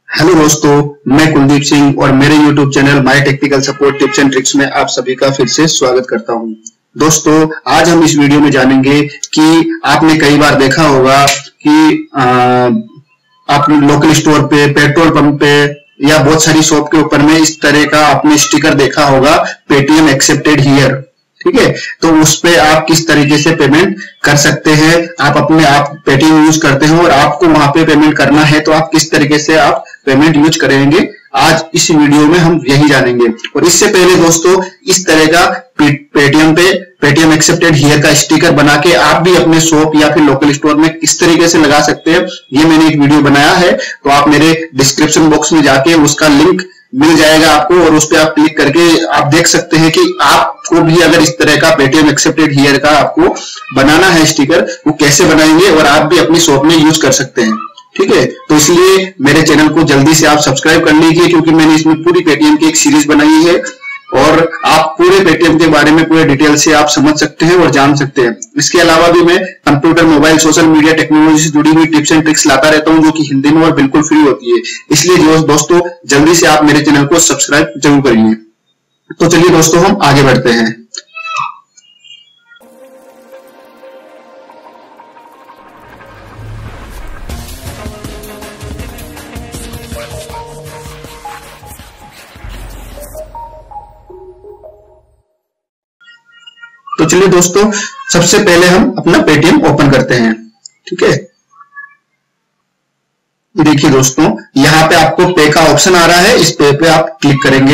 Hello दोस्तों, मैं कुलदीप सिंह और मेरे YouTube channel my technical support tips and tricks में आप सभी का फिर से स्वागत करता हूं। दोस्तों, आज हम इस वीडियो में जानेंगे कि आपने कई बार देखा होगा कि आप लोकल स्टोर पे, पेट्रोल पंप पे या बहुत सारी शॉप के ऊपर में इस तरह का आपने स्टिकर देखा होगा, पेटीएम एक्सेप्टेड हियर। ठीक है, तो उस पे आप किस तरीके से पेमेंट कर सकते हैं। आप अपने आप पेटीएम यूज करते हैं और आपको वहां पे पेमेंट करना है, तो आप किस तरीके से आप पेमेंट यूज करेंगे, आज इस वीडियो में हम यही जानेंगे। और इससे पहले दोस्तों, इस तरह का पेटीएम पे पेटीएम एक्सेप्टेड हियर का स्टिकर बना के आप भी अपने शॉप या फिर लोकल स्टोर में किस तरीके से लगा सकते हैं, ये मैंने एक वीडियो बनाया है। तो आप मेरे डिस्क्रिप्शन बॉक्स में जाके उसका लिंक मिल जाएगा आपको, और उस पर आप क्लिक करके आप देख सकते हैं कि आपको भी अगर इस तरह का पेटीएम एक्सेप्टेड हियर का आपको बनाना है स्टिकर, वो कैसे बनाएंगे और आप भी अपनी शॉप में यूज कर सकते हैं। ठीक है, तो इसलिए मेरे चैनल को जल्दी से आप सब्सक्राइब कर लीजिए, क्योंकि मैंने इसमें पूरी पेटीएम की एक सीरीज बनाई है और आप पूरे पेटीएम के बारे में पूरे डिटेल से आप समझ सकते हैं और जान सकते हैं। इसके अलावा भी मैं computer, mobile, social media technology से जुड़ी हुई टिप्स एंड ट्रिक्स लाता रहता हूं, जो कि हिंदी में और बिल्कुल फ्री होती है। इसलिए दोस्तों, जल्दी से आप मेरे चैनल को सब्सक्राइब जरूर करिए। तो चलिए दोस्तों, हम आगे बढ़ते हैं। तो चलिए दोस्तों, सबसे पहले हम अपना पेटीएम ओपन करते हैं। ठीक है, देखिए दोस्तों, यहां पे आपको पे का ऑप्शन आ रहा है, इस पे आप क्लिक करेंगे।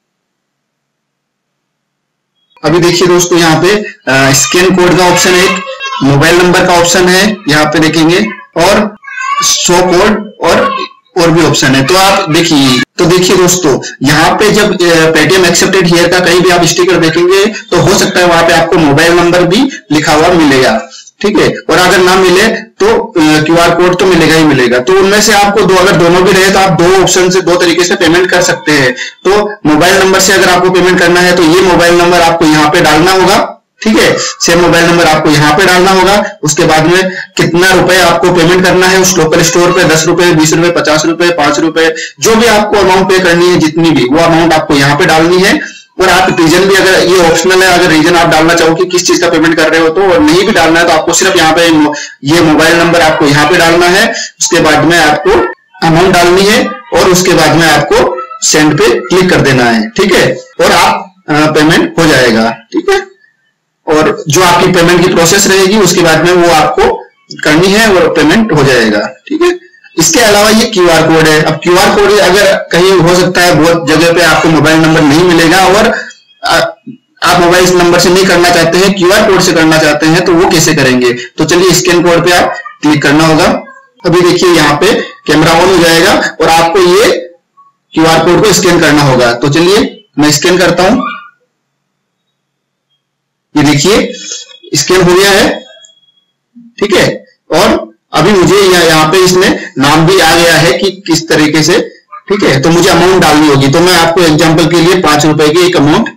अभी देखिए दोस्तों, यहाँ पे स्कैन कोड का ऑप्शन है, मोबाइल नंबर का ऑप्शन है, यहाँ पे देखेंगे, और शो कोड और भी ऑप्शन है। तो आप देखिए, दोस्तों, यहाँ पे जब पेटीएम एक्सेप्टेड हियर का कहीं भी आप स्टिकर देखेंगे, तो हो सकता है वहां पे आपको मोबाइल नंबर भी लिखा हुआ मिलेगा। ठीक है, और अगर ना मिले तो क्यूआर कोड तो मिलेगा ही मिलेगा। तो उनमें से आपको अगर दोनों भी रहे, तो आप दो ऑप्शन से दो तरीके से पेमेंट कर सकते हैं। तो मोबाइल नंबर से अगर आपको पेमेंट करना है, तो ये मोबाइल नंबर आपको यहाँ पे डालना होगा। ठीक है, सेम मोबाइल नंबर आपको यहाँ पे डालना होगा। उसके बाद में कितना रुपए आपको पेमेंट करना है उस लोकल स्टोर पे, 10 रुपए, 20 रुपए, 50 रुपए, 5 रुपए, जो भी आपको अमाउंट पे करनी है, जितनी भी, वो अमाउंट आपको यहाँ पे डालनी है। और आप रीजन भी, अगर ये ऑप्शनल है, अगर रीजन आप डालना चाहो कि किस चीज का पेमेंट कर रहे हो, तो और नहीं भी डालना है, तो आपको सिर्फ यहाँ पे ये मोबाइल नंबर आपको यहाँ पे डालना है। उसके बाद में आपको अमाउंट डालनी है और उसके बाद में आपको सेंड पे क्लिक कर देना है। ठीक है, और आप पेमेंट हो जाएगा। ठीक है, और जो आपकी पेमेंट की प्रोसेस रहेगी, उसके बाद में वो आपको करनी है और पेमेंट हो जाएगा। ठीक है, इसके अलावा ये क्यूआर कोड है। अब क्यूआर कोड अगर कहीं हो सकता है बहुत जगह पे आपको मोबाइल नंबर नहीं मिलेगा और आप मोबाइल नंबर से नहीं करना चाहते हैं, क्यूआर कोड से करना चाहते हैं, तो वो कैसे करेंगे। तो चलिए, स्कैन कोड पे आप क्लिक करना होगा। अभी देखिए, यहाँ पे कैमरा ऑन हो जाएगा और आपको ये क्यूआर कोड को स्कैन करना होगा। तो चलिए, मैं स्कैन करता हूं। ये देखिए, स्कैन हो गया है। ठीक है, और अभी मुझे यहाँ पे इसमें नाम भी आ गया है कि किस तरीके से। ठीक है, तो मुझे अमाउंट डालनी होगी। तो मैं आपको एग्जांपल के लिए 5 रुपए की एक अमाउंट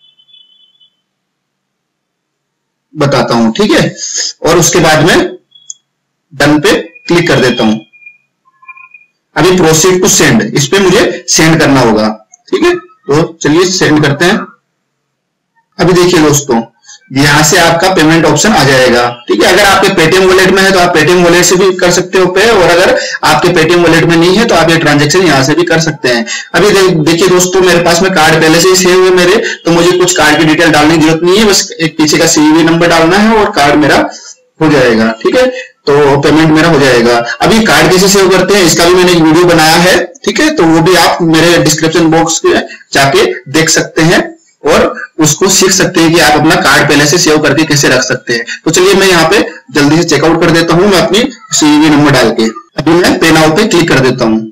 बताता हूं। ठीक है, और उसके बाद में डन पे क्लिक कर देता हूं। अभी प्रोसीड टू सेंड, इस पे मुझे सेंड करना होगा। ठीक है, तो चलिए सेंड करते हैं। अभी देखिए दोस्तों, यहां से आपका पेमेंट ऑप्शन आ जाएगा। ठीक है, अगर आपके पेटीएम वॉलेट में है तो आप पेटीएम वॉलेट से भी कर सकते हो पे, और अगर आपके पेटीएम वॉलेट में नहीं है तो आप ये ट्रांजैक्शन यहां से भी कर सकते हैं। अभी देखिए दोस्तों, मेरे पास में कार्ड पहले से ही सेव है मेरे, तो मुझे कुछ कार्ड की डिटेल डालने की जरूरत नहीं है, बस एक पीछे का सीवीवी नंबर डालना है और कार्ड मेरा हो जाएगा। ठीक है, तो पेमेंट मेरा हो जाएगा। अभी कार्ड कैसे सेव करते हैं, इसका भी मैंने एक वीडियो बनाया है। ठीक है, तो वो भी आप मेरे डिस्क्रिप्शन बॉक्स में जाके देख सकते हैं और उसको सीख सकते हैं कि आप अपना कार्ड पहले से सेव करके कैसे रख सकते हैं। तो चलिए, मैं यहाँ पे जल्दी से चेकआउट कर देता हूं, मैं अपनी सीवीवी नंबर डाल के। अभी मैं पे नाउ पे क्लिक कर देता हूं।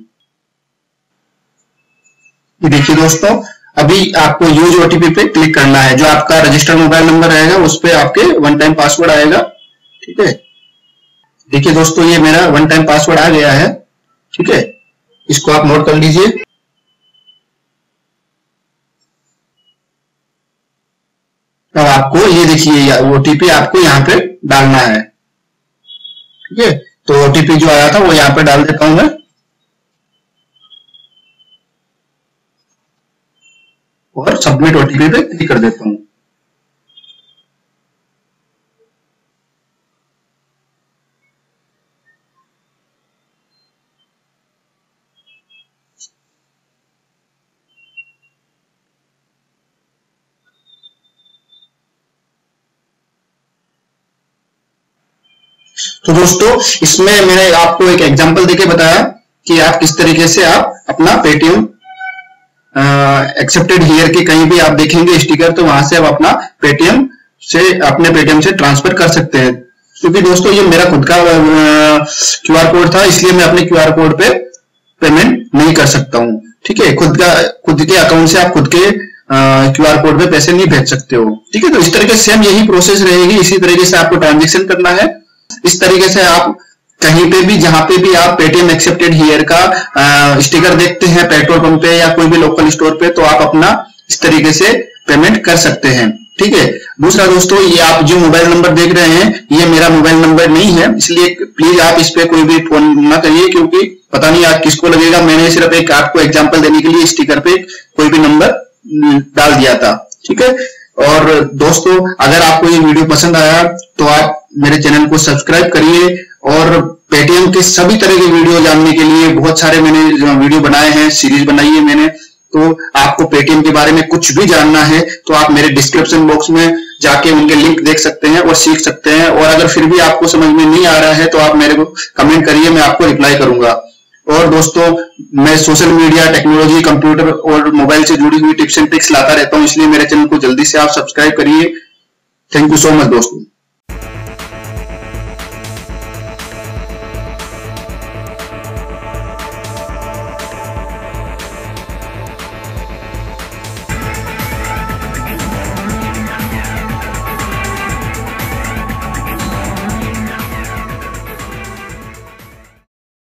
देखिए दोस्तों, अभी आपको यूज ओटीपी पे क्लिक करना है। जो आपका रजिस्टर्ड मोबाइल नंबर रहेगा, उस पे आपके वन टाइम पासवर्ड आएगा। ठीक है, देखिए दोस्तों, ये मेरा वन टाइम पासवर्ड आ गया है। ठीक है, इसको आप नोट कर लीजिए। अब आपको ये देखिए, ओटीपी आपको यहाँ पे डालना है। ठीक है, तो ओटीपी जो आया था वो यहाँ पे डाल देता हूं मैं। और सबमिट ओटीपी पे क्लिक कर देता हूं। तो दोस्तों इसमें मैंने आपको एक एग्जांपल देके बताया कि आप किस तरीके से आप अपना पेटीएम एक्सेप्टेड हियर के कहीं भी आप देखेंगे स्टिकर, तो वहां से आप अपना पेटीएम से ट्रांसफर कर सकते हैं। क्योंकि दोस्तों ये मेरा खुद का क्यूआर कोड था, इसलिए मैं अपने क्यूआर कोड पे पेमेंट नहीं कर सकता हूं। ठीक है, खुद के अकाउंट से आप खुद के क्यूआर कोड पे पैसे नहीं भेज सकते हो। ठीक है, तो इस तरीके से सेम यही प्रोसेस रहेगी, इसी तरीके से आपको ट्रांजेक्शन करना है। इस तरीके से आप कहीं पे भी जहां पे भी आप पेटीएम एक्सेप्टेड हियर का स्टिकर देखते हैं पेट्रोल पंप पे या कोई भी लोकल स्टोर पे, तो आप अपना इस तरीके से पेमेंट कर सकते हैं। ठीक है, दूसरा दोस्तों, ये आप जो मोबाइल नंबर देख रहे हैं ये मेरा मोबाइल नंबर नहीं है, इसलिए प्लीज आप इस पे कोई भी फोन ना करिए, क्योंकि पता नहीं आप किसको लगेगा। मैंने सिर्फ एक आपको एग्जांपल देने के लिए स्टिकर पे कोई भी नंबर डाल दिया था। ठीक है, और दोस्तों अगर आपको ये वीडियो पसंद आया तो आप मेरे चैनल को सब्सक्राइब करिए, और पेटीएम के सभी तरह के वीडियो जानने के लिए बहुत सारे मैंने वीडियो बनाए हैं, सीरीज बनाई है मैंने। तो आपको पेटीएम के बारे में कुछ भी जानना है तो आप मेरे डिस्क्रिप्शन बॉक्स में जाके उनके लिंक देख सकते हैं और सीख सकते हैं। और अगर फिर भी आपको समझ में नहीं आ रहा है तो आप मेरे को कमेंट करिए, मैं आपको रिप्लाई करूंगा। और दोस्तों मैं सोशल मीडिया, टेक्नोलॉजी, कंप्यूटर और मोबाइल से जुड़ी हुई टिप्स एंड ट्रिक्स लाता रहता हूं, इसलिए मेरे चैनल को जल्दी से आप सब्सक्राइब करिए। थैंक यू सो मच दोस्तों।